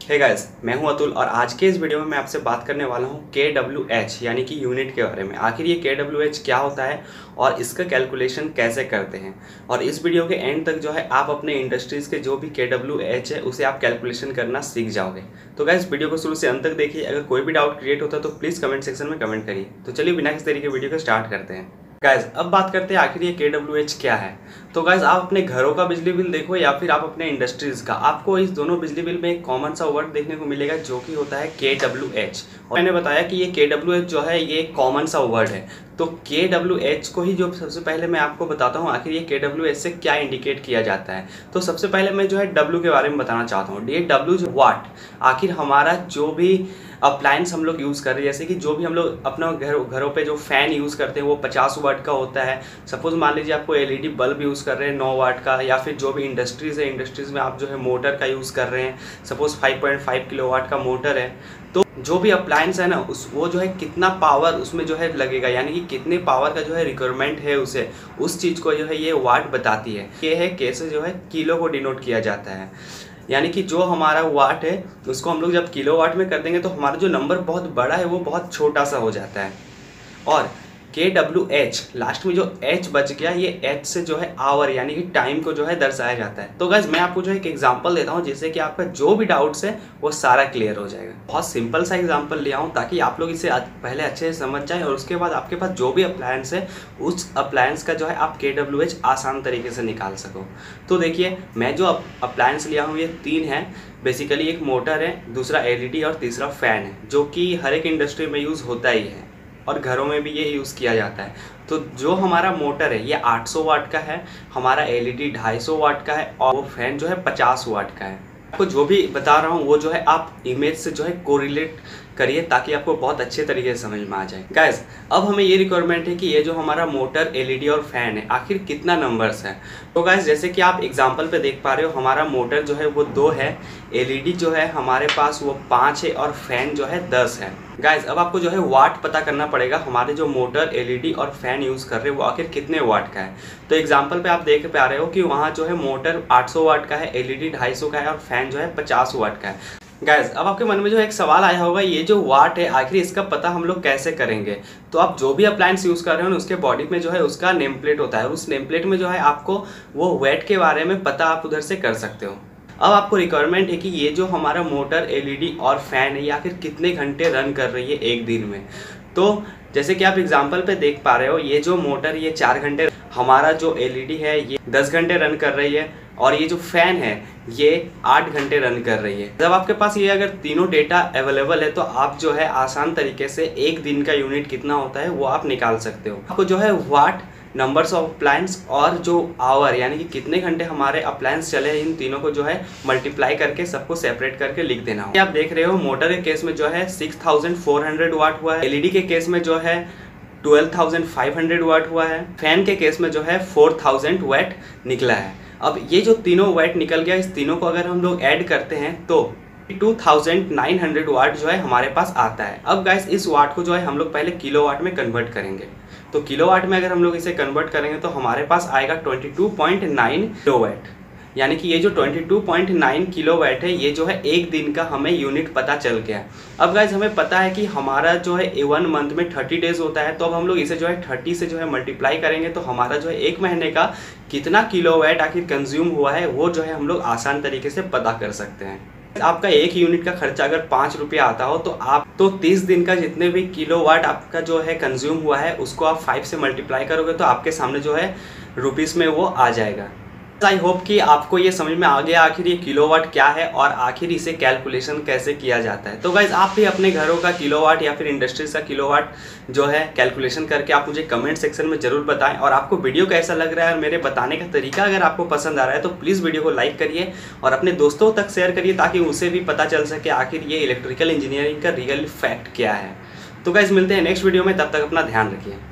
Hey guys, मैं हूं अतुल और आज के इस वीडियो में मैं आपसे बात करने वाला हूं KWH यानी कि यूनिट के बारे में। आखिर ये KWH क्या होता है और इसका कैलकुलेशन कैसे करते हैं, और इस वीडियो के एंड तक जो है आप अपने इंडस्ट्रीज़ के जो भी KWH है उसे आप कैलकुलेशन करना सीख जाओगे। तो गाइस, वीडियो को शुरू से अंत तक देखिए। अगर कोई भी डाउट क्रिएट होता है तो प्लीज़ कमेंट सेक्शन में कमेंट करिए। तो चलिए बिना किसी तरीके वीडियो को स्टार्ट करते हैं। गाइज, अब बात करते हैं आखिर ये KWH क्या है। तो गाइज, आप अपने घरों का बिजली बिल देखो या फिर आप अपने इंडस्ट्रीज़ का, आपको इस दोनों बिजली बिल में एक कॉमन सा वर्ड देखने को मिलेगा जो कि होता है KWH। और मैंने बताया कि ये KWH जो है ये कॉमन सा वर्ड है। तो KWH को ही जो सबसे पहले मैं आपको बताता हूँ आखिर ये KWH से क्या इंडिकेट किया जाता है। तो सबसे पहले मैं जो है W के बारे में बताना चाहता हूँ। ये W जो वाट, आखिर हमारा जो भी अप्लायंस हम लोग यूज़ कर रहे हैं, जैसे कि जो भी हम लोग अपना घरों पे जो फ़ैन यूज़ करते हैं वो 50 वाट का होता है। सपोज़ मान लीजिए आपको LED बल्ब यूज़ कर रहे हैं 9 वाट का, या फिर जो भी इंडस्ट्रीज़ है, इंडस्ट्रीज़ में आप जो है मोटर का यूज़ कर रहे हैं, सपोज़ 5.5 किलोवाट का मोटर है। तो जो भी अप्लायंस है ना, वो जो है कितना पावर उसमें जो है लगेगा, यानी कि कितने पावर का जो है रिक्वायरमेंट है उसे, उस चीज़ को जो है ये वाट बताती है। ये है कैसे जो है किलो को डिनोट किया जाता है, यानी कि जो हमारा वाट है उसको हम लोग जब किलो वाट में कर देंगे तो हमारा जो नंबर बहुत बड़ा है वो बहुत छोटा सा हो जाता है। और KWH लास्ट में जो H बच गया, ये H से जो है आवर यानी कि टाइम को जो है दर्शाया जाता है। तो गाइस, मैं आपको जो है एक एग्जांपल देता हूँ जिससे कि आपका जो भी डाउट्स है वो सारा क्लियर हो जाएगा। बहुत सिंपल सा एग्जांपल लिया हूँ ताकि आप लोग इसे पहले अच्छे से समझ जाएं, और उसके बाद आपके पास जो भी अप्लायंस है उस अप्लायंस का जो है आप KWH आसान तरीके से निकाल सको। तो देखिए, मैं जो अप्लायंस लिया हूँ ये 3 है। बेसिकली एक मोटर है, दूसरा LED और तीसरा फ़ैन है, जो कि हर एक इंडस्ट्री में यूज़ होता ही है और घरों में भी ये यूज़ किया जाता है। तो जो हमारा मोटर है ये 800 वाट का है, हमारा LED 250 वाट का है, और वो फैन जो है 50 वाट का है। आपको जो भी बता रहा हूँ वो जो है आप इमेज से जो है कोरिलेट करिए ताकि आपको बहुत अच्छे तरीके से समझ में आ जाए। गाइस, अब हमें ये रिक्वायरमेंट है कि ये जो हमारा मोटर, LED और फैन है आखिर कितना नंबर्स है। तो गाइस, जैसे कि आप एग्जांपल पे देख पा रहे हो, हमारा मोटर जो है वो 2 है, LED जो है हमारे पास वो 5 है, और फैन जो है 10 है। गाइस, अब आपको जो है वाट पता करना पड़ेगा, हमारे जो मोटर, LED और फैन यूज़ कर रहे हैं वो आखिर कितने वाट का है। तो एग्जांपल पे आप देख पा रहे हो कि वहाँ जो है मोटर 800 वाट का है, LED 250 का है, और फैन जो है 50 वाट का है। गाइस, अब आपके मन में जो एक सवाल आया होगा, ये जो वाट है आखिर इसका पता हम लोग कैसे करेंगे। तो आप जो भी अप्लायंस यूज़ कर रहे हो उसके बॉडी में जो है उसका नेम प्लेट होता है, उस नेम प्लेट में जो है आपको वो वेट के बारे में पता आप उधर से कर सकते हो। अब आपको रिक्वायरमेंट है कि ये जो हमारा मोटर, LED और फैन है ये आखिर कितने घंटे रन कर रही है एक दिन में। तो जैसे कि आप एग्जांपल पे देख पा रहे हो, ये जो मोटर ये 4 घंटे, हमारा जो LED है ये 10 घंटे रन कर रही है, और ये जो फैन है ये 8 घंटे रन कर रही है। जब आपके पास ये अगर तीनों डेटा अवेलेबल है तो आप जो है आसान तरीके से एक दिन का यूनिट कितना होता है वो आप निकाल सकते हो। आपको जो है वाट, नंबर्स ऑफ अप्लायंस और जो आवर यानी कि कितने घंटे हमारे अप्लायंस चले, इन तीनों को जो है मल्टीप्लाई करके सबको सेपरेट करके लिख देना हो। आप देख रहे हो मोटर के केस में जो है 6400 वाट हुआ है, LED के केस में जो है 12500 वाट हुआ है, फैन के केस में जो है 4000 वाट निकला है। अब ये जो तीनों वाट निकल गया, इस तीनों को अगर हम लोग ऐड करते हैं तो 2900 वाट जो है हमारे पास आता है। अब गाइस, इस वाट को जो है हम लोग पहले किलोवाट में कन्वर्ट करेंगे। तो किलोवाट में अगर हम लोग इसे कन्वर्ट करेंगे तो हमारे पास आएगा 22.9 किलोवाट, यानी कि ये जो 22.9 किलोवाट है ये जो है एक दिन का हमें यूनिट पता चल गया। अब गाइस, हमें पता है कि हमारा जो है 1 मंथ में 30 डेज होता है, तो अब हम लोग इसे जो है 30 से जो है मल्टीप्लाई करेंगे तो हमारा जो है एक महीने का कितना किलोवाट आखिर कंज्यूम हुआ है वो जो है हम लोग आसान तरीके से पता कर सकते हैं। आपका एक यूनिट का खर्चा अगर 5 रुपया आता हो तो आप 30 दिन का जितने भी किलोवाट आपका जो है कंज्यूम हुआ है उसको आप 5 से मल्टीप्लाई करोगे तो आपके सामने जो है रुपीस में वो आ जाएगा। आई होप कि आपको ये समझ में आ गया आखिर ये किलोवाट क्या है और आखिर इसे कैलकुलेशन कैसे किया जाता है। तो गाइज, आप भी अपने घरों का किलोवाट या फिर इंडस्ट्रीज का किलोवाट जो है कैलकुलेशन करके आप मुझे कमेंट सेक्शन में जरूर बताएं। और आपको वीडियो कैसा लग रहा है और मेरे बताने का तरीका अगर आपको पसंद आ रहा है तो प्लीज़ वीडियो को लाइक करिए और अपने दोस्तों तक शेयर करिए ताकि उसे भी पता चल सके आखिर ये इलेक्ट्रिकल इंजीनियरिंग का रियल फैक्ट क्या है। तो गाइज, मिलते हैं नेक्स्ट वीडियो में, तब तक अपना ध्यान रखिए।